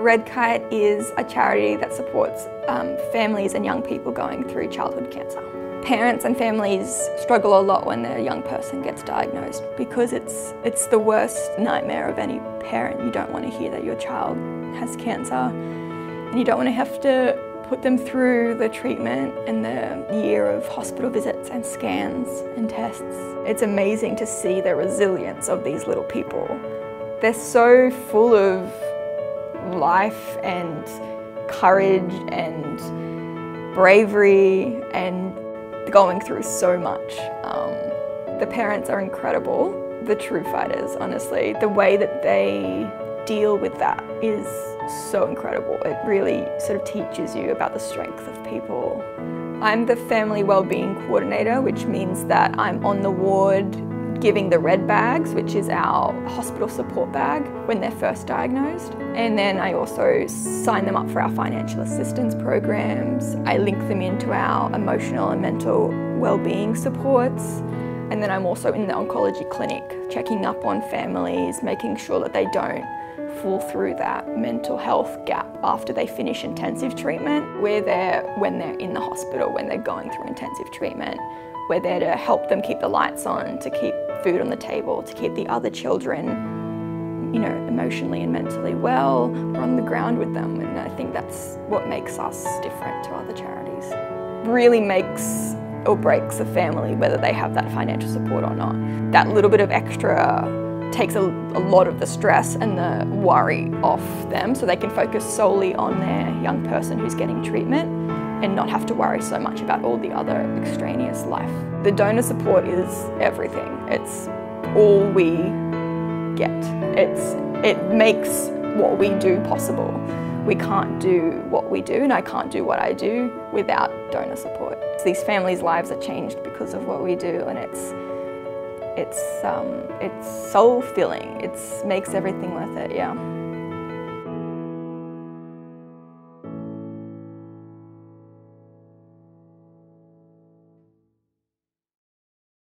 Redkite is a charity that supports families and young people going through childhood cancer. Parents and families struggle a lot when their young person gets diagnosed because it's the worst nightmare of any parent. You don't want to hear that your child has cancer, and you don't want to have to put them through the treatment and the year of hospital visits and scans and tests. It's amazing to see the resilience of these little people. They're so full of life and courage and bravery and going through so much. The parents are incredible, the true fighters, honestly. The way that they deal with that is so incredible. It really sort of teaches you about the strength of people. I'm the Family Wellbeing Coordinator, which means that I'm on the ward giving the red bags, which is our hospital support bag when they're first diagnosed. And then I also sign them up for our financial assistance programs. I link them into our emotional and mental wellbeing supports. And then I'm also in the oncology clinic, checking up on families, making sure that they don't fall through that mental health gap after they finish intensive treatment. We're there when they're in the hospital, when they're going through intensive treatment. We're there to help them keep the lights on, to keep food on the table, to keep the other children, emotionally and mentally well. We're on the ground with them, and I think that's what makes us different to other charities. Really makes or breaks a family whether they have that financial support or not. That little bit of extra takes a lot of the stress and the worry off them, so they can focus solely on their young person who's getting treatment and not have to worry so much about all the other extraneous life. The donor support is everything. It's all we get. It makes what we do possible. We can't do what we do, and I can't do what I do without donor support. These families' lives are changed because of what we do, and it's soul-filling. It makes everything worth it, yeah.